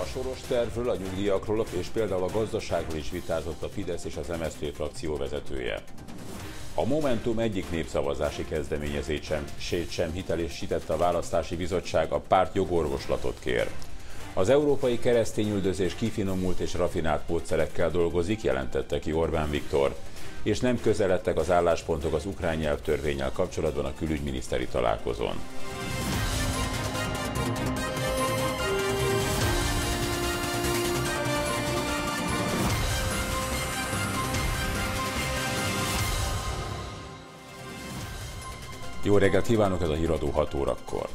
A soros tervről, a nyugdíjakról és például a gazdaságról is vitázott a Fidesz és az MSZP frakció vezetője. A Momentum egyik népszavazási kezdeményezését sem hitelesítette a választási bizottság, a párt jogorvoslatot kér. Az európai keresztényüldözés kifinomult és rafinált módszerekkel dolgozik, jelentette ki Orbán Viktor, és nem közeledtek az álláspontok az ukrán nyelvtörvénnyel kapcsolatban a külügyminiszteri találkozón. Jó reggelt kívánok, ez a Híradó 6 órakor.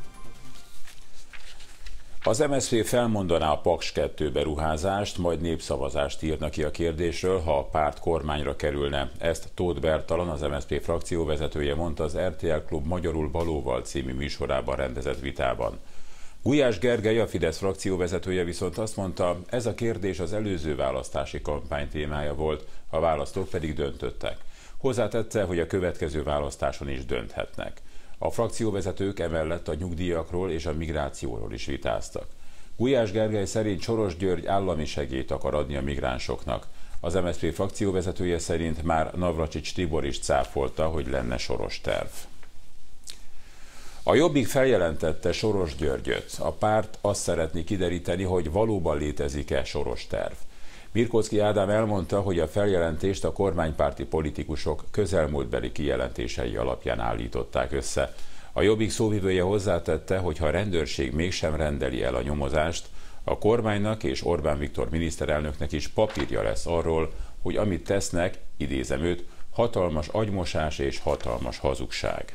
Az MSZP felmondaná a Paks 2 beruházást, majd népszavazást írna ki a kérdésről, ha a párt kormányra kerülne. Ezt Tóth Bertalan, az MSZP frakcióvezetője mondta az RTL Klub Magyarul Valóval című műsorában rendezett vitában. Gulyás Gergely, a Fidesz frakcióvezetője viszont azt mondta, ez a kérdés az előző választási kampány témája volt, a választók pedig döntöttek. Hozzátette, hogy a következő választáson is dönthetnek. A frakcióvezetők emellett a nyugdíjakról és a migrációról is vitáztak. Gulyás Gergely szerint Soros György állami segélyt akar adni a migránsoknak. Az MSZP frakcióvezetője szerint már Navracsics Tibor is cáfolta, hogy lenne Soros terv. A Jobbik feljelentette Soros Györgyöt. A párt azt szeretné kideríteni, hogy valóban létezik-e Soros terv. Mirkóczky Ádám elmondta, hogy a feljelentést a kormánypárti politikusok közelmúltbeli kijelentései alapján állították össze. A Jobbik szóvivője hozzátette, hogy ha a rendőrség mégsem rendeli el a nyomozást, a kormánynak és Orbán Viktor miniszterelnöknek is papírja lesz arról, hogy amit tesznek, idézem őt, hatalmas agymosás és hatalmas hazugság.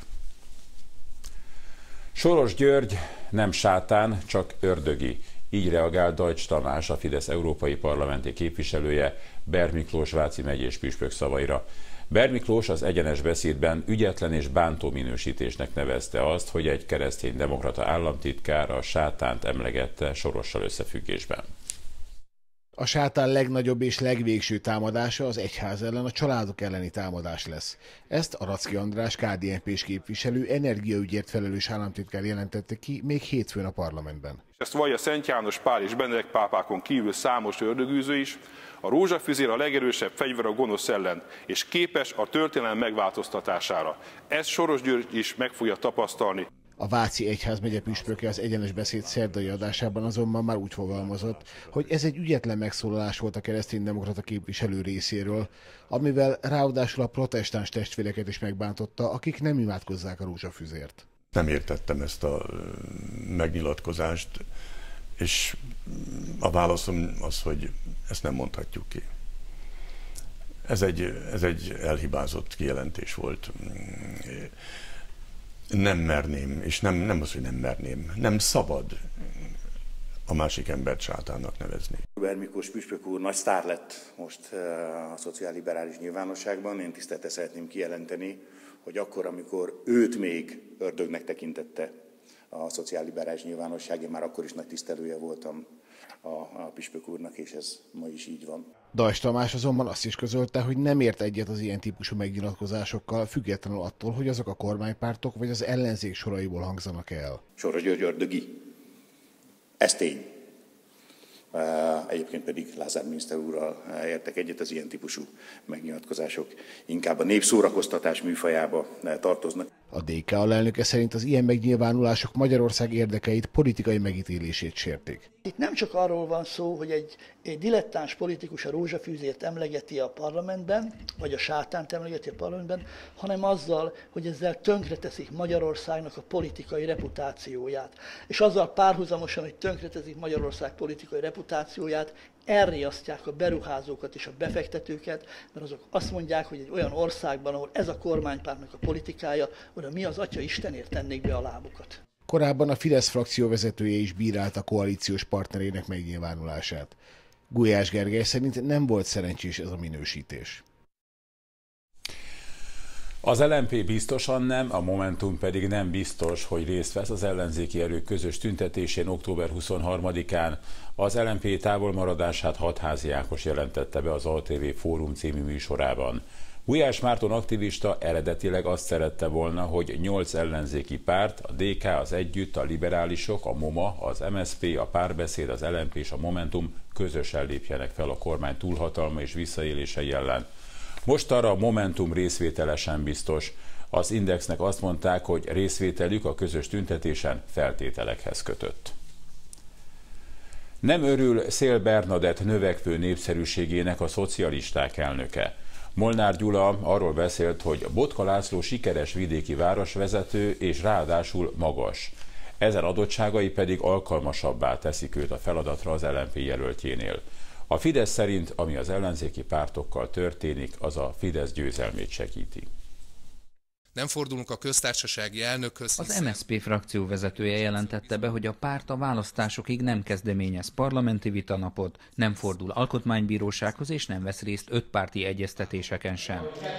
Soros György nem sátán, csak ördögi. Így reagált Deutsch Tamás, a Fidesz európai parlamenti képviselője Berr Miklós váci megyés püspök szavaira. Berr Miklós az Egyenes Beszédben ügyetlen és bántó minősítésnek nevezte azt, hogy egy kereszténydemokrata államtitkár a sátánt emlegette Sorossal összefüggésben. A sátán legnagyobb és legvégső támadása az egyház ellen, a családok elleni támadás lesz. Ezt Aracki András, KDNP-s képviselő, energiaügyért felelős államtitkár jelentette ki még hétfőn a parlamentben. Ezt vallja Szent János Pál és Benedek pápákon kívül számos ördögűző is. A rózsafüzér a legerősebb fegyver a gonosz ellen, és képes a történelem megváltoztatására. Ezt Soros György is meg fogja tapasztalni. A Váci egyházmegye püspöke az Egyenes Beszéd szerdai adásában azonban már úgy fogalmazott, hogy ez egy ügyetlen megszólalás volt a kereszténydemokrata képviselő részéről, amivel ráadásul a protestáns testvéreket is megbántotta, akik nem imádkozzák a rózsafüzért. Nem értettem ezt a megnyilatkozást, és a válaszom az, hogy ezt nem mondhatjuk ki. Ez egy elhibázott kijelentés volt. Nem merném, és nem az, hogy nem merném, nem szabad a másik embert sátánnak nevezni. Berr Miklós püspök úr nagy sztár lett most a szociálliberális nyilvánosságban. Én tisztelettel szeretném kijelenteni, hogy akkor, amikor őt még ördögnek tekintette a szociálliberális nyilvánosság, én már akkor is nagy tisztelője voltam a püspök úrnak, és ez ma is így van. Deutsch Tamás azonban azt is közölte, hogy nem ért egyet az ilyen típusú megnyilatkozásokkal, függetlenül attól, hogy azok a kormánypártok vagy az ellenzék soraiból hangzanak el. Soros György ördögi. Ez tény. Egyébként pedig Lázár miniszter úrral értek egyet, az ilyen típusú megnyilatkozások inkább a népszórakoztatás műfajába tartoznak. A DK alelnöke szerint az ilyen megnyilvánulások Magyarország érdekeit, politikai megítélését sértik. Itt nem csak arról van szó, hogy egy dilettáns politikus a rózsafűzért emlegeti a parlamentben, vagy a sátánt emlegeti a parlamentben, hanem azzal, hogy ezzel tönkreteszik Magyarországnak a politikai reputációját. És azzal párhuzamosan, hogy tönkreteszik Magyarország politikai reputációját, elriasztják a beruházókat és a befektetőket, mert azok azt mondják, hogy egy olyan országban, ahol ez a kormánypártnak a politikája, oda mi az Atya Istenért tennék be a lábukat. Korábban a Fidesz frakció vezetője is bírálta koalíciós partnerének megnyilvánulását. Gulyás Gergely szerint nem volt szerencsés ez a minősítés. Az LMP biztosan nem, a Momentum pedig nem biztos, hogy részt vesz az ellenzéki erők közös tüntetésén október 23-án. Az LMP távolmaradását Hatházi Ákos jelentette be az ATV Fórum című műsorában. Gulyás Márton aktivista eredetileg azt szerette volna, hogy 8 ellenzéki párt, a DK, az Együtt, a Liberálisok, a MOMA, az MSZP, a Párbeszéd, az LMP és a Momentum közösen lépjenek fel a kormány túlhatalma és visszaélései ellen. Most arra a Momentum részvétele sem biztos. Az Indexnek azt mondták, hogy részvételük a közös tüntetésen feltételekhez kötött. Nem örül Széll Bernadett növekvő népszerűségének a szocialisták elnöke. Molnár Gyula arról beszélt, hogy Botka László sikeres vidéki városvezető és ráadásul magas. Ezen adottságai pedig alkalmasabbá teszik őt a feladatra az LMP jelöltjénél. A Fidesz szerint, ami az ellenzéki pártokkal történik, az a Fidesz győzelmét segíti. Nem fordulunk a köztársasági elnökhöz. Az MSZP frakció vezetője jelentette be, hogy a párt a választásokig nem kezdeményez parlamenti vitanapot, nem fordul alkotmánybírósághoz és nem vesz részt 5 párti egyeztetéseken sem.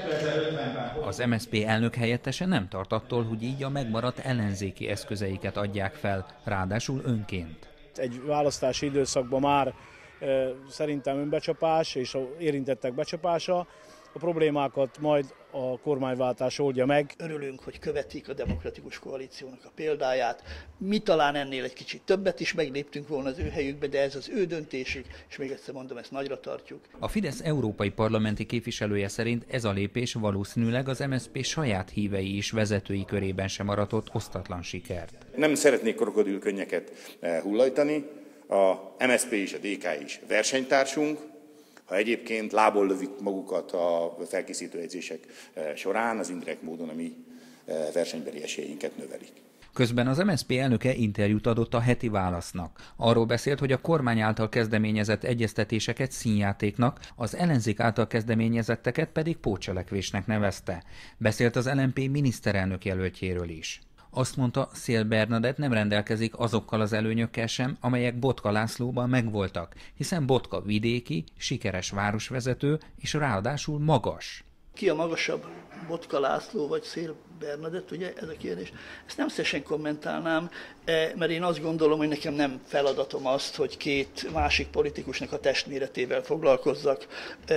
Az MSZP elnök helyettese nem tart attól, hogy így a megmaradt ellenzéki eszközeiket adják fel, ráadásul önként. Egy választási időszakban már szerintem önbecsapás és érintettek becsapása. A problémákat majd a kormányváltás oldja meg. Örülünk, hogy követik a Demokratikus Koalíciónak a példáját. Mi talán ennél egy kicsit többet is megléptünk volna az ő helyükbe, de ez az ő döntésük, és még egyszer mondom, ezt nagyra tartjuk. A Fidesz európai parlamenti képviselője szerint ez a lépés valószínűleg az MSZP saját hívei és vezetői körében sem aratott osztatlan sikert. Nem szeretnék krokodilkönnyeket hullajtani, a MSZP és a DK is versenytársunk. Ha egyébként lából lövik magukat a felkészítő edzések során, az indirekt módon a mi versenybeli esélyeinket növelik. Közben az MSZP elnöke interjút adott a Heti Válasznak. Arról beszélt, hogy a kormány által kezdeményezett egyeztetéseket színjátéknak, az ellenzék által kezdeményezetteket pedig pótcselekvésnek nevezte. Beszélt az LMP miniszterelnök jelöltjéről is. Azt mondta, Széll Bernadett nem rendelkezik azokkal az előnyökkel sem, amelyek Botka Lászlóban megvoltak, hiszen Botka vidéki, sikeres városvezető és ráadásul magas. Ki a magasabb, Botka László vagy Széll Bernadett, ugye ez a kérdés? Ezt nem szívesen kommentálnám, mert én azt gondolom, hogy nekem nem feladatom azt, hogy 2 másik politikusnak a testméretével foglalkozzak.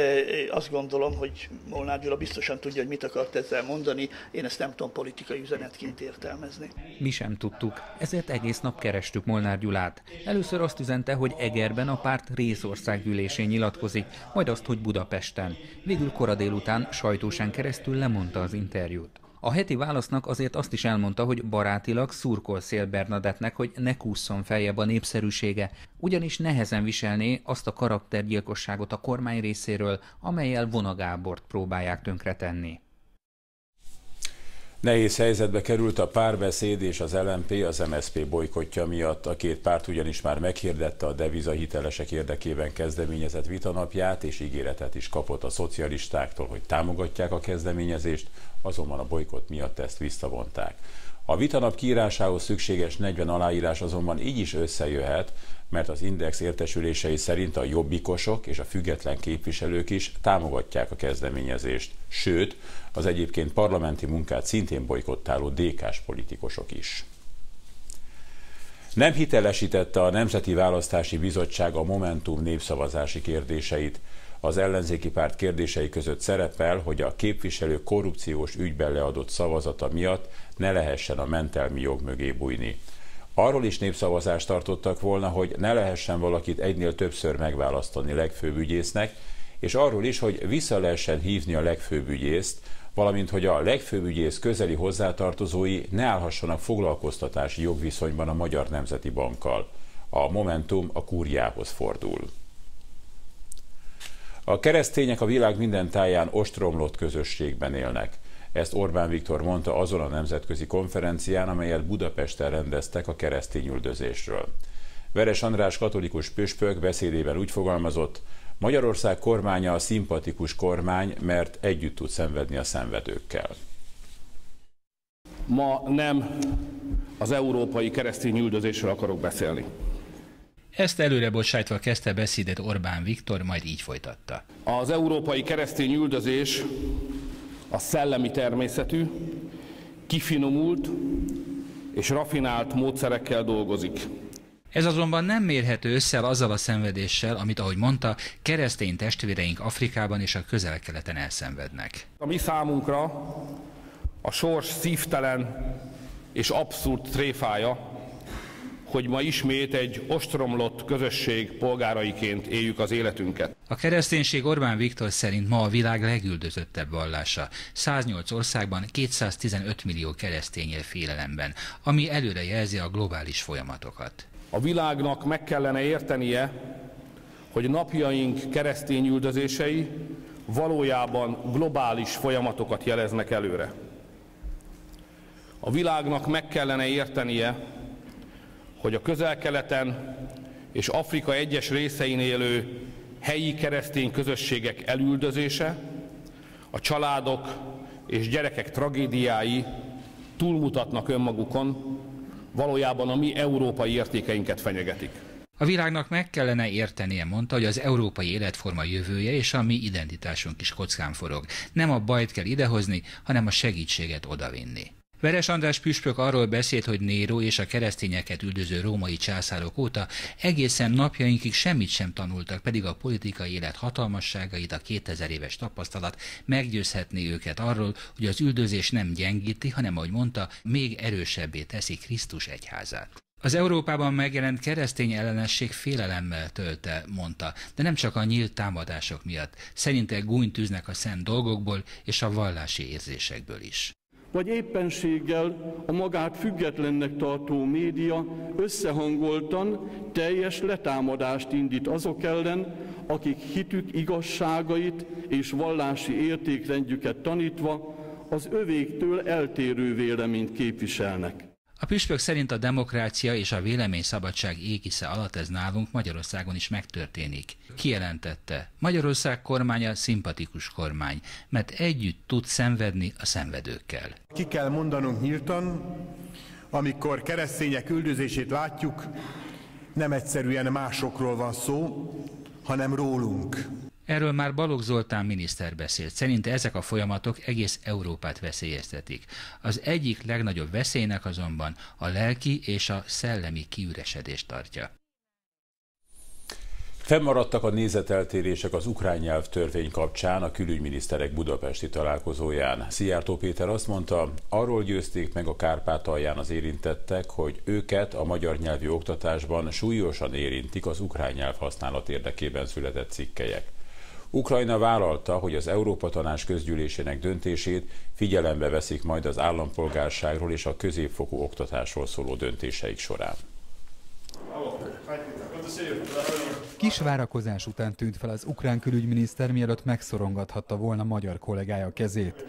Azt gondolom, hogy Molnár Gyula biztosan tudja, hogy mit akart ezzel mondani, én ezt nem tudom politikai üzenetként értelmezni. Mi sem tudtuk, ezért egész nap kerestük Molnár Gyulát. Először azt üzente, hogy Egerben a párt részországgyűlésén nyilatkozik, majd azt, hogy Budapesten. Végül kora délután sajtósán keresztül lemondta az interjút. A Heti Válasznak azért azt is elmondta, hogy barátilag szurkol Széll Bernadettnek, hogy ne kússzon feljebb a népszerűsége, ugyanis nehezen viselné azt a karaktergyilkosságot a kormány részéről, amellyel Vona Gábort próbálják tönkretenni. Nehéz helyzetbe került a Párbeszéd és az LMP az MSZP bojkottja miatt. A 2 párt ugyanis már meghirdette a devizahitelesek érdekében kezdeményezett vitanapját, és ígéretet is kapott a szocialistáktól, hogy támogatják a kezdeményezést, azonban a bojkott miatt ezt visszavonták. A vitanap kiírásához szükséges 40 aláírás azonban így is összejöhet, mert az Index értesülései szerint a jobbikosok és a független képviselők is támogatják a kezdeményezést, sőt, az egyébként parlamenti munkát szintén bojkottáló DK-s politikusok is. Nem hitelesítette a Nemzeti Választási Bizottság a Momentum népszavazási kérdéseit. Az ellenzéki párt kérdései között szerepel, hogy a képviselő korrupciós ügyben leadott szavazata miatt ne lehessen a mentelmi jog mögé bújni. Arról is népszavazást tartottak volna, hogy ne lehessen valakit egynél többször megválasztani legfőbb ügyésznek, és arról is, hogy vissza lehessen hívni a legfőbb ügyészt, valamint hogy a legfőbb ügyész közeli hozzátartozói ne állhassanak foglalkoztatási jogviszonyban a Magyar Nemzeti Bankkal. A Momentum a kúriához fordul. A keresztények a világ minden táján ostromlott közösségben élnek. Ezt Orbán Viktor mondta azon a nemzetközi konferencián, amelyet Budapesten rendeztek a keresztényüldözésről. Veres András katolikus püspök beszédében úgy fogalmazott, Magyarország kormánya a szimpatikus kormány, mert együtt tud szenvedni a szenvedőkkel. Ma nem az európai keresztényüldözésről akarok beszélni. Ezt előre bocsájtva kezdte beszédet Orbán Viktor, majd így folytatta. Az európai keresztényüldözés a szellemi természetű, kifinomult és rafinált módszerekkel dolgozik. Ez azonban nem mérhető össze azzal a szenvedéssel, amit, ahogy mondta, keresztény testvéreink Afrikában és a Közel-Keleten elszenvednek. A mi számunkra a sors szívtelen és abszurd tréfája, hogy ma ismét egy ostromlott közösség polgáraiként éljük az életünket. A kereszténység Orbán Viktor szerint ma a világ legüldözöttebb vallása. 108 országban 215 millió keresztény él félelemben, ami előre jelzi a globális folyamatokat. A világnak meg kellene értenie, hogy napjaink keresztény üldözései valójában globális folyamatokat jeleznek előre. A világnak meg kellene értenie, hogy a Közel-Keleten és Afrika egyes részein élő helyi keresztény közösségek elüldözése, a családok és gyerekek tragédiái túlmutatnak önmagukon, valójában a mi európai értékeinket fenyegetik. A világnak meg kellene értenie, mondta, hogy az európai életforma jövője és a mi identitásunk is kockán forog. Nem a bajt kell idehozni, hanem a segítséget odavinni. Veres András püspök arról beszélt, hogy Néró és a keresztényeket üldöző római császárok óta egészen napjainkig semmit sem tanultak, pedig a politikai élet hatalmasságait, a 2000 éves tapasztalat meggyőzhetné őket arról, hogy az üldözés nem gyengíti, hanem, ahogy mondta, még erősebbé teszi Krisztus egyházát. Az Európában megjelent keresztény ellenesség félelemmel tölte, mondta, de nem csak a nyílt támadások miatt. Szerinte gúnyt tűznek a szent dolgokból és a vallási érzésekből is. Vagy éppenséggel a magát függetlennek tartó média összehangoltan teljes letámadást indít azok ellen, akik hitük igazságait és vallási értékrendjüket tanítva az övéktől eltérő véleményt képviselnek. A püspök szerint a demokrácia és a véleményszabadság égisze alatt ez nálunk Magyarországon is megtörténik. Kijelentette, Magyarország kormánya szimpatikus kormány, mert együtt tud szenvedni a szenvedőkkel. Ki kell mondanunk nyíltan, amikor keresztények üldözését látjuk, nem egyszerűen másokról van szó, hanem rólunk. Erről már Balogh Zoltán miniszter beszélt. Szerinte ezek a folyamatok egész Európát veszélyeztetik. Az egyik legnagyobb veszélynek azonban a lelki és a szellemi kiüresedést tartja. Fennmaradtak a nézeteltérések az ukrán nyelvtörvény kapcsán a külügyminiszterek budapesti találkozóján. Szijjártó Péter azt mondta, arról győzték meg a Kárpátalján az érintettek, hogy őket a magyar nyelvű oktatásban súlyosan érintik az ukrán nyelv használat érdekében született cikkelyek. Ukrajna vállalta, hogy az Európa Tanács közgyűlésének döntését figyelembe veszik majd az állampolgárságról és a középfokú oktatásról szóló döntéseik során. Kis várakozás után tűnt fel az ukrán külügyminiszter, mielőtt megszorongathatta volna magyar kollégája kezét.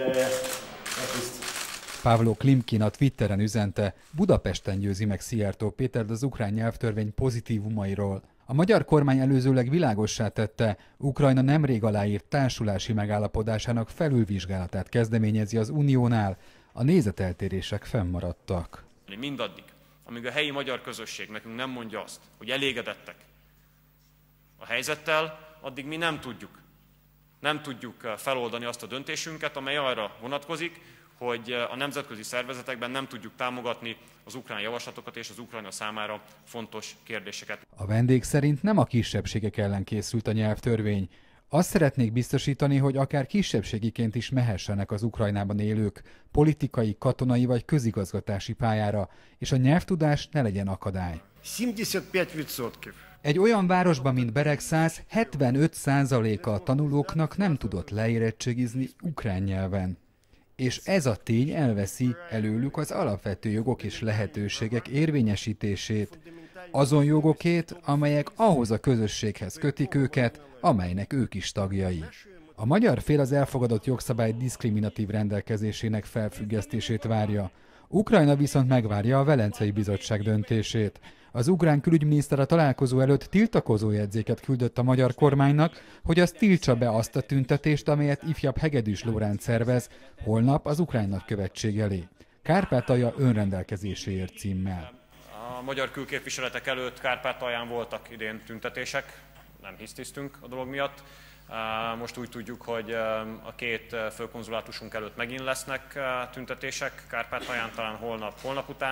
Pavlo Klimkin a Twitteren üzente, Budapesten győzi meg Szijjártó Pétert az ukrán nyelvtörvény pozitívumairól. A magyar kormány előzőleg világossá tette, Ukrajna nemrég aláírt társulási megállapodásának felülvizsgálatát kezdeményezi az Uniónál, a nézeteltérések fennmaradtak. Mindaddig, amíg a helyi magyar közösség nekünk nem mondja azt, hogy elégedettek a helyzettel, addig mi nem tudjuk feloldani azt a döntésünket, amely arra vonatkozik, hogy a nemzetközi szervezetekben nem tudjuk támogatni az ukrán javaslatokat és az Ukrajna számára fontos kérdéseket. A vendég szerint nem a kisebbségek ellen készült a nyelvtörvény. Azt szeretnék biztosítani, hogy akár kisebbségiként is mehessenek az Ukrajnában élők politikai, katonai vagy közigazgatási pályára, és a nyelvtudás ne legyen akadály. 75%. Egy olyan városban, mint Beregszász, 75%-a a tanulóknak nem tudott leérettségizni ukrán nyelven. És ez a tény elveszi előlük az alapvető jogok és lehetőségek érvényesítését, azon jogokét, amelyek ahhoz a közösséghez kötik őket, amelynek ők is tagjai. A magyar fél az elfogadott jogszabály diszkriminatív rendelkezésének felfüggesztését várja. Ukrajna viszont megvárja a Velencei Bizottság döntését. Az ukrán külügyminiszter a találkozó előtt tiltakozó jegyzéket küldött a magyar kormánynak, hogy az tiltsa be azt a tüntetést, amelyet ifjabb Hegedűs Lóránt szervez, holnap az ukrán nagykövetség elé. Kárpátalja önrendelkezéséért címmel. A magyar külképviseletek előtt Kárpátalján voltak idén tüntetések, nem hisztisztünk a dolog miatt. Most úgy tudjuk, hogy a két főkonzulátusunk előtt megint lesznek tüntetések Kárpátalján, talán holnap után.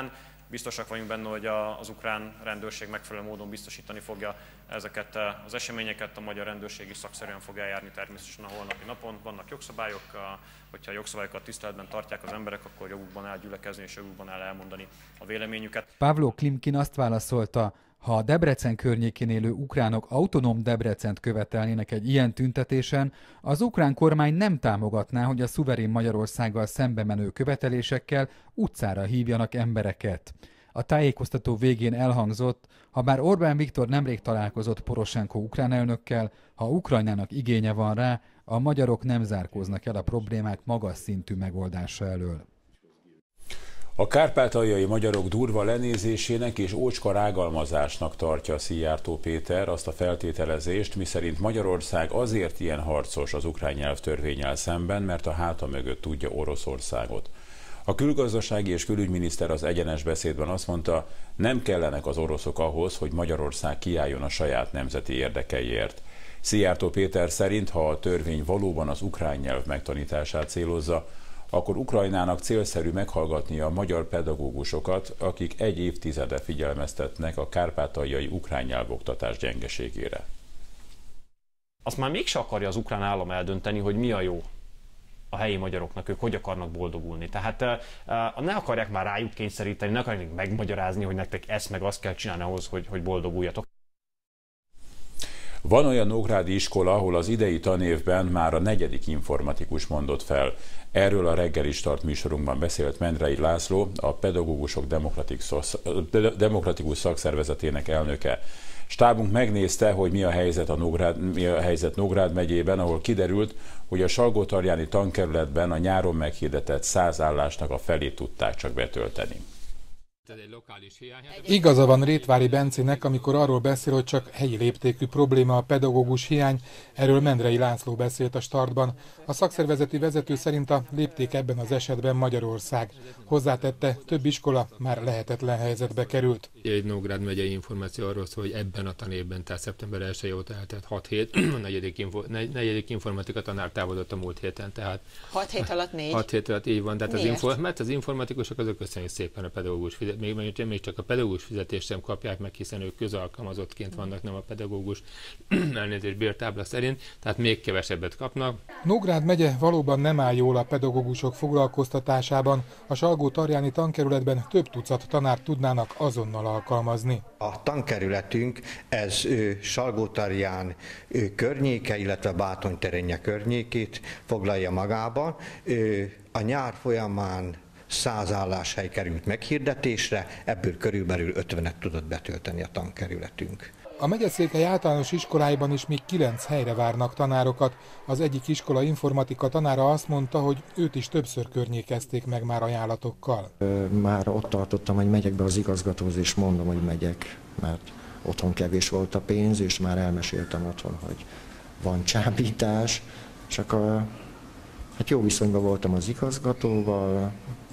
biztosak vagyunk benne, hogy az ukrán rendőrség megfelelő módon biztosítani fogja ezeket az eseményeket, a magyar rendőrség is szakszerűen fog eljárni természetesen a holnapi napon. Vannak jogszabályok, hogyha a jogszabályokat tiszteletben tartják az emberek, akkor jogukban áll gyülekezni és jogukban áll elmondani a véleményüket. Pavlo Klimkin azt válaszolta, ha a Debrecen környékén élő ukránok autonóm Debrecent követelnének egy ilyen tüntetésen, az ukrán kormány nem támogatná, hogy a szuverén Magyarországgal szembe menő követelésekkel utcára hívjanak embereket. A tájékoztató végén elhangzott, ha bár Orbán Viktor nemrég találkozott Poroshenko ukrán elnökkel, ha Ukrajnának igénye van rá, a magyarok nem zárkóznak el a problémák magas szintű megoldása elől. A kárpátaljai magyarok durva lenézésének és ócska rágalmazásnak tartja Szijjártó Péter azt a feltételezést, miszerint Magyarország azért ilyen harcos az ukrán nyelvtörvénnyel szemben, mert a háta mögött tudja Oroszországot. A külgazdasági és külügyminiszter az Egyenes Beszédben azt mondta, nem kellenek az oroszok ahhoz, hogy Magyarország kiálljon a saját nemzeti érdekeiért. Szijjártó Péter szerint, ha a törvény valóban az ukrán nyelv megtanítását célozza, akkor Ukrajnának célszerű meghallgatnia a magyar pedagógusokat, akik egy évtizede figyelmeztetnek a kárpátaljai ukrán nyelvoktatás gyengeségére. Azt már mégse akarja az ukrán állam eldönteni, hogy mi a jó a helyi magyaroknak, ők hogy akarnak boldogulni. Tehát ne akarják már rájuk kényszeríteni, ne akarják megmagyarázni, hogy nektek ezt meg azt kell csinálni ahhoz, hogy boldoguljatok. Van olyan nógrádi iskola, ahol az idei tanévben már a 4. informatikus mondott fel. Erről a Reggeli Start műsorunkban beszélt Mendrei László, a Pedagógusok Demokratikus Szakszervezetének elnöke. Stábunk megnézte, hogy mi a helyzet Nógrád megyében, ahol kiderült, hogy a Salgótarjáni tankerületben a nyáron meghirdetett 100 állásnak a felét tudták csak betölteni. Igaza van Rétvári Bencének, amikor arról beszél, hogy csak helyi léptékű probléma a pedagógus hiány, erről Mendrei László beszélt a Startban. A szakszervezeti vezető szerint a lépték ebben az esetben Magyarország. Hozzátette, több iskola már lehetetlen helyzetbe került. Egy Nógrád megyei információ arról szól, hogy ebben a tanévben, tehát szeptember 1 óta eltelt 6 hét, a negyedik informatika tanár távozott a múlt héten. Tehát 6 hét alatt 4? 6 hét alatt így van, tehát mert az informatikusok azok köszönjük szépen a pedagógus fizetést. Még csak a pedagógus fizetést sem kapják meg, hiszen ők közalkalmazottként vannak, nem a pedagógus elnézés bértábla szerint, tehát még kevesebbet kapnak. Nógrád megye valóban nem áll jól a pedagógusok foglalkoztatásában. A Salgótarjáni tankerületben több tucat tanárt tudnának azonnal alkalmazni. A tankerületünk ez Salgótarján környéke, illetve Bátonyterenye környékét foglalja magába. A nyár folyamán 100 álláshely került meghirdetésre, ebből körülbelül 50-et tudott betölteni a tankerületünk. A megyeszékhely általános iskoláiban is még 9 helyre várnak tanárokat. Az egyik iskola informatika tanára azt mondta, hogy őt is többször környékezték meg már ajánlatokkal. Már ott tartottam, hogy megyek be az igazgatóhoz, és mondom, hogy megyek, mert otthon kevés volt a pénz, és már elmeséltem otthon, hogy van csábítás, csak hát jó viszonyban voltam az igazgatóval,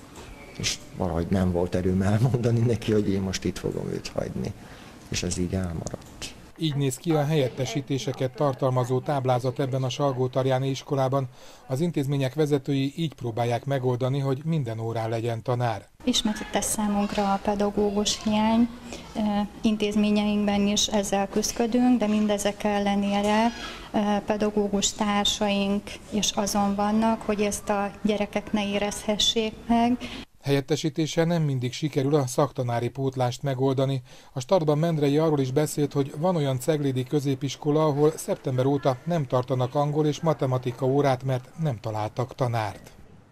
és valahogy nem volt erőm elmondani neki, hogy én most itt fogom őt hagyni, és ez így elmaradt. Így néz ki a helyettesítéseket tartalmazó táblázat ebben a Salgótarjáni iskolában. Az intézmények vezetői így próbálják megoldani, hogy minden órán legyen tanár. Ismertetes számunkra a pedagógus hiány, intézményeinkben is ezzel küzdködünk, de mindezek ellenére pedagógus társaink is azon vannak, hogy ezt a gyerekek ne érezhessék meg. Helyettesítéssel nem mindig sikerül a szaktanári pótlást megoldani. A Startban Mendrei arról is beszélt, hogy van olyan ceglédi középiskola, ahol szeptember óta nem tartanak angol és matematika órát, mert nem találtak tanárt.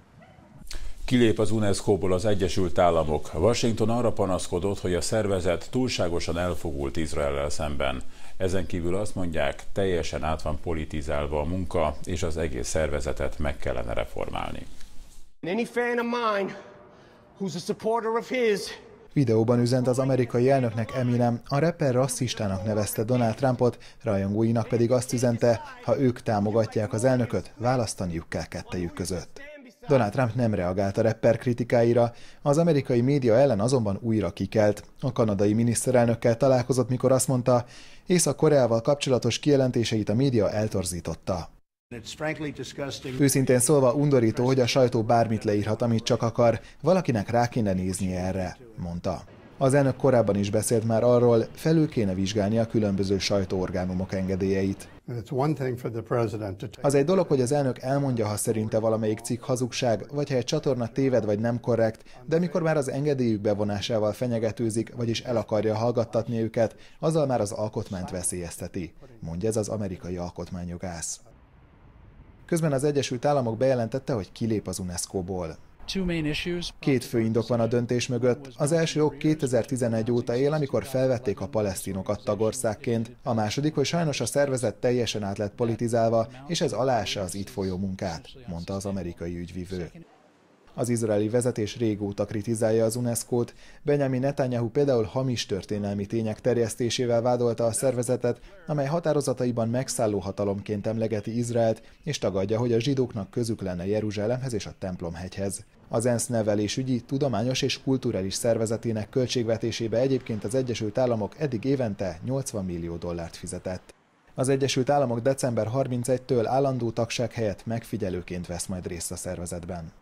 Kilép az UNESCO-ból az Egyesült Államok. Washington arra panaszkodott, hogy a szervezet túlságosan elfogult Izraellel szemben. Ezen kívül azt mondják, teljesen át van politizálva a munka, és az egész szervezetet meg kellene reformálni. Videóban üzent az amerikai elnöknek Eminem, a rapper rasszistának nevezte Donald Trumpot, rajongóinak pedig azt üzente, ha ők támogatják az elnököt, választaniuk kell kettejük között. Donald Trump nem reagált a rapper kritikáira, az amerikai média ellen azonban újra kikelt. A kanadai miniszterelnökkel találkozott, mikor azt mondta, Észak-Koreával kapcsolatos kijelentéseit a média eltorzította. Őszintén szólva undorító, hogy a sajtó bármit leírhat, amit csak akar, valakinek rá kéne néznie erre, mondta. Az elnök korábban is beszélt már arról, felül kéne vizsgálni a különböző sajtóorgánumok engedélyeit. Az egy dolog, hogy az elnök elmondja, ha szerinte valamelyik cikk hazugság, vagy ha egy csatorna téved vagy nem korrekt, de mikor már az engedélyük bevonásával fenyegetőzik, vagyis el akarja hallgattatni őket, azzal már az alkotmányt veszélyezteti, mondja ez az amerikai alkotmányjogász. Közben az Egyesült Államok bejelentette, hogy kilép az UNESCO-ból. Két fő indok van a döntés mögött. Az első ok 2011 óta él, amikor felvették a palesztinokat tagországként. A második, hogy sajnos a szervezet teljesen át lett politizálva, és ez aláássa az itt folyó munkát, mondta az amerikai ügyvivő. Az izraeli vezetés régóta kritizálja az UNESCO-t. Benjamin Netanyahu például hamis történelmi tények terjesztésével vádolta a szervezetet, amely határozataiban megszálló hatalomként emlegeti Izraelt, és tagadja, hogy a zsidóknak közük lenne Jeruzsálemhez és a Templomhegyhez. Az ENSZ nevelésügyi, tudományos és kulturális szervezetének költségvetésébe egyébként az Egyesült Államok eddig évente $80 millió fizetett. Az Egyesült Államok december 31-től állandó tagság helyett megfigyelőként vesz majd részt a szervezetben.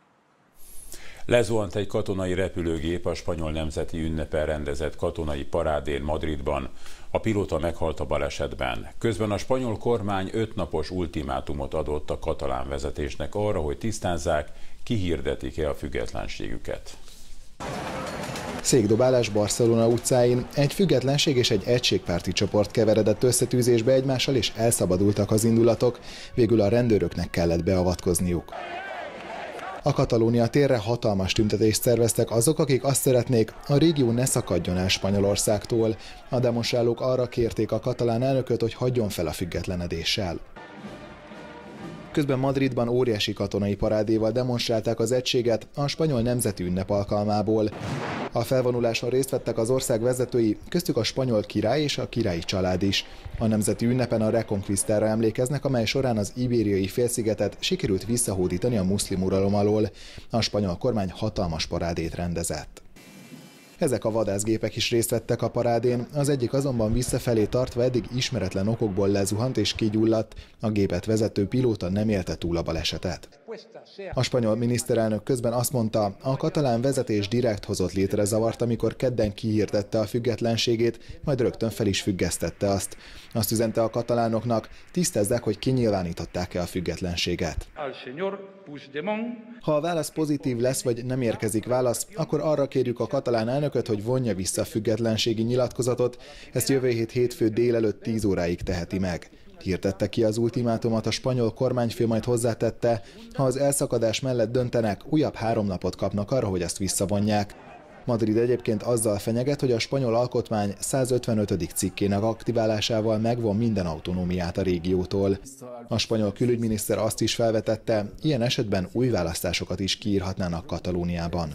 Lezuhant egy katonai repülőgép a spanyol nemzeti ünnepen rendezett katonai parádén Madridban. A pilóta meghalt a balesetben. Közben a spanyol kormány 5 napos ultimátumot adott a katalán vezetésnek arra, hogy tisztázzák, kihirdetik-e a függetlenségüket. Székdobálás Barcelona utcáin. Egy függetlenség és egy egységpárti csoport keveredett összetűzésbe egymással, és elszabadultak az indulatok. Végül a rendőröknek kellett beavatkozniuk. A Katalónia térre hatalmas tüntetést szerveztek azok, akik azt szeretnék, a régió ne szakadjon el Spanyolországtól. A demonstrálók arra kérték a katalán elnököt, hogy hagyjon fel a függetlenedéssel. Közben Madridban óriási katonai parádéval demonstrálták az egységet a spanyol nemzeti ünnep alkalmából. A felvonuláson részt vettek az ország vezetői, köztük a spanyol király és a királyi család is. A nemzeti ünnepen a Reconquistára emlékeznek, amely során az Ibériai félszigetet sikerült visszahódítani a muszlim uralom alól. A spanyol kormány hatalmas parádét rendezett. Ezek a vadászgépek is részt vettek a parádén, az egyik azonban visszafelé tartva eddig ismeretlen okokból lezuhant és kigyulladt, a gépet vezető pilóta nem élte túl a balesetet. A spanyol miniszterelnök közben azt mondta, a katalán vezetés direkt hozott létre zavart, amikor kedden kihirdette a függetlenségét, majd rögtön fel is függesztette azt. Azt üzente a katalánoknak, tisztázzák, hogy kinyilvánították-e a függetlenséget. Ha a válasz pozitív lesz, vagy nem érkezik válasz, akkor arra kérjük a katalán elnököt, hogy vonja vissza a függetlenségi nyilatkozatot, ezt jövő hét hétfő délelőtt 10 óráig teheti meg. Hirdette ki az ultimátumot a spanyol kormányfő, majd hozzátette, ha az elszakadás mellett döntenek, újabb 3 napot kapnak arra, hogy ezt visszavonják. Madrid egyébként azzal fenyeget, hogy a spanyol alkotmány 155. cikkének aktiválásával megvon minden autonómiát a régiótól. A spanyol külügyminiszter azt is felvetette, ilyen esetben új választásokat is kiírhatnának Katalóniában.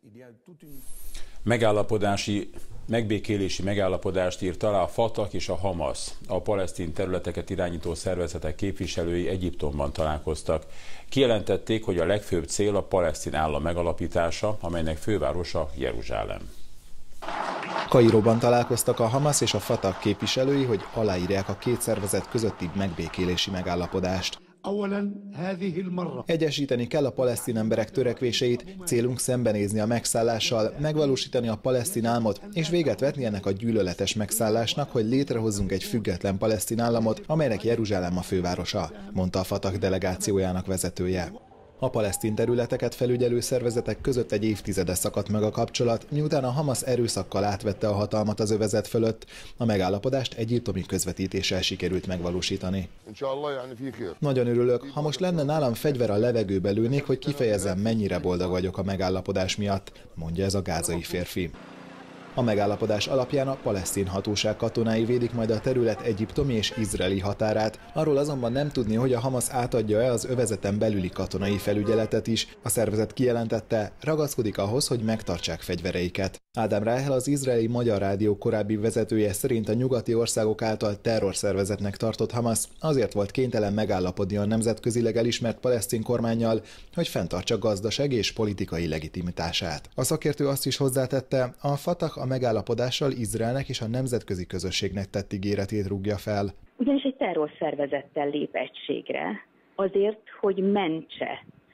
Megbékélési megállapodást írt alá a Fatah és a Hamas. A palesztin területeket irányító szervezetek képviselői Egyiptomban találkoztak. Kijelentették, hogy a legfőbb cél a palesztin állam megalapítása, amelynek fővárosa Jeruzsálem. Kairóban találkoztak a Hamas és a Fatah képviselői, hogy aláírják a két szervezet közötti megbékélési megállapodást. Egyesíteni kell a palesztin emberek törekvéseit, célunk szembenézni a megszállással, megvalósítani a palesztin álmot, és véget vetni ennek a gyűlöletes megszállásnak, hogy létrehozzunk egy független palesztin államot, amelynek Jeruzsálem a fővárosa, mondta a Fatah delegációjának vezetője. A palesztin területeket felügyelő szervezetek között egy évtizede szakadt meg a kapcsolat, miután a Hamas erőszakkal átvette a hatalmat az övezet fölött. A megállapodást egyiptomi közvetítéssel sikerült megvalósítani. Nagyon örülök, ha most lenne nálam fegyver, a levegőbe lőnék, hogy kifejezzem, mennyire boldog vagyok a megállapodás miatt, mondja ez a gázai férfi. A megállapodás alapján a palesztin hatóság katonái védik majd a terület egyiptomi és izraeli határát. Arról azonban nem tudni, hogy a Hamas átadja-e az övezeten belüli katonai felügyeletet is. A szervezet kijelentette, ragaszkodik ahhoz, hogy megtartsák fegyvereiket. Ádám Ráhel, az izraeli Magyar Rádió korábbi vezetője szerint a nyugati országok által terrorszervezetnek tartott Hamas azért volt kénytelen megállapodni a nemzetközileg elismert palesztin kormánnyal, hogy fenntartsa gazdasági és politikai legitimitását. A szakértő azt is hozzátette, a Fatah a megállapodással Izraelnek és a nemzetközi közösségnek tett ígéretét rúgja fel. Ugyanis egy terrorszervezettel lép egységre azért, hogy mentse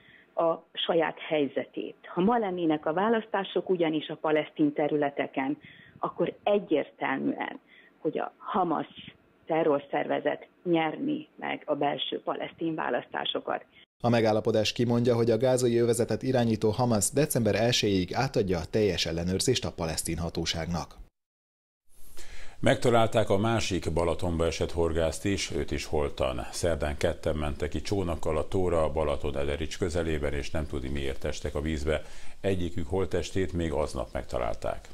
a saját helyzetét. Ha ma lennének a választások ugyanis a palesztin területeken, akkor egyértelműen, hogy a Hamas terrorszervezet nyerni meg a belső palesztin választásokat. A megállapodás kimondja, hogy a gázai övezetet irányító Hamas december 1-ig átadja a teljes ellenőrzést a palesztin hatóságnak. Megtalálták a másik Balatonba esett horgászt is, őt is holtan. Szerdán ketten mentek ki csónakkal a tóra a Balaton-Ederics közelében, és nem tudni miért estek a vízbe. Egyikük holttestét még aznap megtalálták.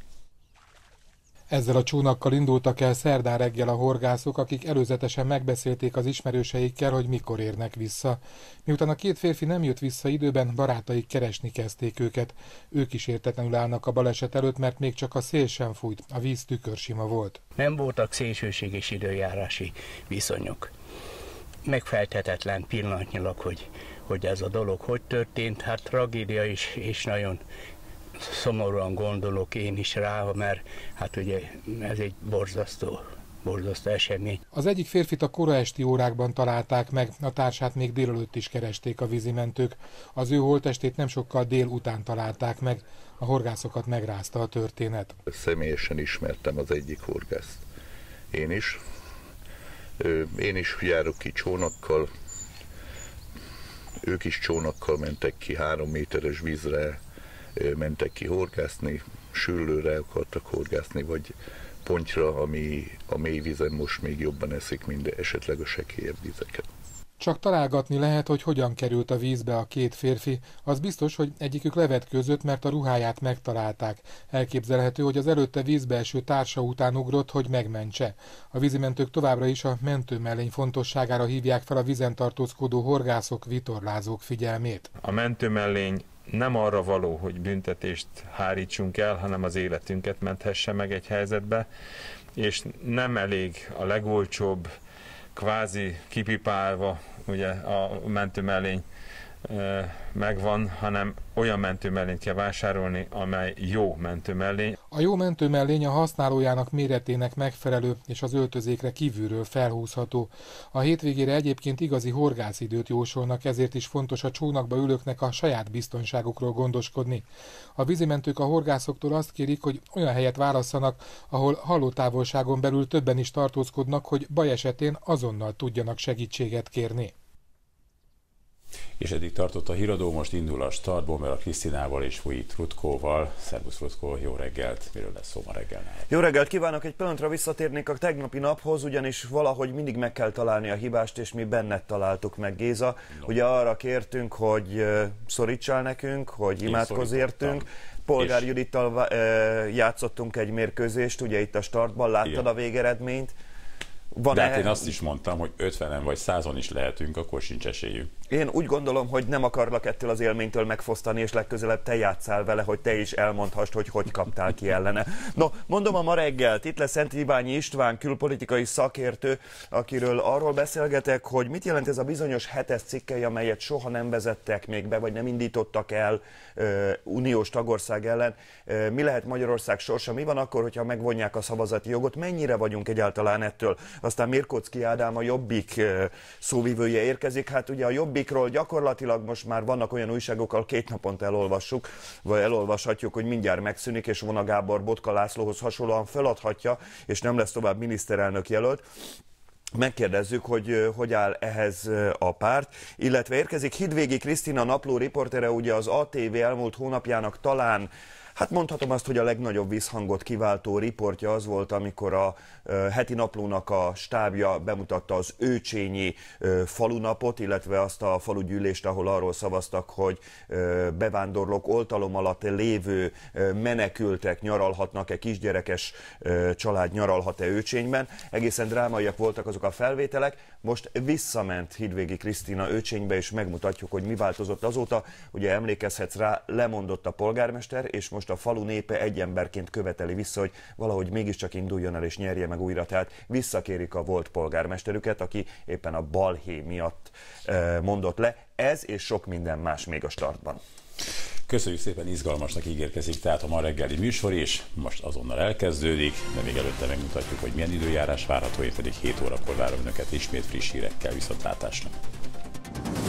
Ezzel a csónakkal indultak el szerdán reggel a horgászok, akik előzetesen megbeszélték az ismerőseikkel, hogy mikor érnek vissza. Miután a két férfi nem jött vissza időben, barátaik keresni kezdték őket. Ők is értetlenül állnak a baleset előtt, mert még csak a szél sem fújt, a víz tükörsima volt. Nem voltak szélsőséges időjárási viszonyok. Megfejthetetlen pillanatnyilag, hogy ez a dolog hogy történt. Hát tragédia is, és nagyon szomorúan gondolok én is rá, mert hát ugye ez egy borzasztó esemény. Az egyik férfit a kora esti órákban találták meg, a társát még délelőtt is keresték a vízimentők. Az ő holttestét nem sokkal délután találták meg, a horgászokat megrázta a történet. Személyesen ismertem az egyik horgászt. Én is járok ki csónakkal, ők is csónakkal mentek ki, 3 méteres vízre mentek ki horgászni, süllőre akartak horgászni, vagy pontyra, ami a mély vízen most még jobban eszik, mint esetleg a sekélyebb vizeket. Csak találgatni lehet, hogy hogyan került a vízbe a két férfi. Az biztos, hogy egyikük levetkőzött, mert a ruháját megtalálták. Elképzelhető, hogy az előtte vízbe eső társa után ugrott, hogy megmentse. A vízimentők továbbra is a mentőmellény fontosságára hívják fel a vízen tartózkodó horgászok, vitorlázók figyelmét. A mentőmellény nem arra való, hogy büntetést hárítsunk el, hanem az életünket menthesse meg egy helyzetbe, és nem elég a legolcsóbb, kvázi kipipálva, ugye a mentőmellény megvan, hanem olyan mentőmellényt kell vásárolni, amely jó mentőmellény. A jó mentőmellény a használójának méretének megfelelő és az öltözékre kívülről felhúzható. A hétvégére egyébként igazi horgászidőt jósolnak, ezért is fontos a csónakba ülőknek a saját biztonságukról gondoskodni. A vízimentők a horgászoktól azt kérik, hogy olyan helyet válasszanak, ahol hallótávolságon belül többen is tartózkodnak, hogy baj esetén azonnal tudjanak segítséget kérni. És eddig tartott a híradó, most indul a Start Bomber a Krisztinával és Vujit Rutkóval. Szervusz Rutkó, jó reggelt! Miről lesz szó ma reggel? Jó reggelt kívánok! Egy pillanatra visszatérnék a tegnapi naphoz, ugyanis valahogy mindig meg kell találni a hibást, és mi benned találtuk meg, Géza. Ugye arra kértünk, hogy szorítsál nekünk, hogy imádkozz értünk. Polgár Judittal játszottunk egy mérkőzést, ugye itt a Startban, láttad a végeredményt. De hát én azt is mondtam, hogy 50-en vagy 100-on is lehetünk, akkor sincs esélyünk. Én úgy gondolom, hogy nem akarlak ettől az élménytől megfosztani, és legközelebb te játsszál vele, hogy te is elmondhassd, hogy kaptál ki ellene. No, mondom a ma reggelt, itt lesz Szent Iványi István, külpolitikai szakértő, akiről arról beszélgetek, hogy mit jelent ez a bizonyos 7-es cikkely, amelyet soha nem vezettek még be, vagy nem indítottak el uniós tagország ellen. Mi lehet Magyarország sorsa? Mi van akkor, hogyha megvonják a szavazati jogot? Mennyire vagyunk egyáltalán ettől? Aztán Mirkocki Ádám, a Jobbik szóvivője érkezik. Hát ugye a Jobbikról gyakorlatilag most már vannak olyan újságok, ahol 2 naponta elolvassuk, vagy elolvashatjuk, hogy mindjárt megszűnik, és Vona Gábor Botka Lászlóhoz hasonlóan feladhatja, és nem lesz tovább miniszterelnök jelölt. Megkérdezzük, hogy áll ehhez a párt, illetve érkezik Hidvégi Krisztina napló riportere, ugye az ATV elmúlt hónapjának talán, hát mondhatom azt, hogy a legnagyobb visszhangot kiváltó riportja az volt, amikor a heti naplónak a stábja bemutatta az őcsényi falunapot, illetve azt a falugyűlést, ahol arról szavaztak, hogy bevándorlók oltalom alatt lévő menekültek nyaralhatnak-e, kisgyerekes család nyaralhat-e Őcsényben. Egészen drámaiak voltak azok a felvételek. Most visszament Hidvégi Krisztina Őcsénybe, és megmutatjuk, hogy mi változott azóta. Ugye emlékezhetsz rá, lemondott a polgármester, és most a falu népe egy emberként követeli vissza, hogy valahogy mégiscsak induljon el és nyerje meg újra. Tehát visszakérik a volt polgármesterüket, aki éppen a balhé miatt mondott le. Ez és sok minden más még a Startban. Köszönjük szépen, izgalmasnak ígérkezik tehát a ma reggeli műsor, és most azonnal elkezdődik, de még előtte megmutatjuk, hogy milyen időjárás várható, én pedig 7 órakor várom önöket ismét friss hírekkel, viszontlátásra.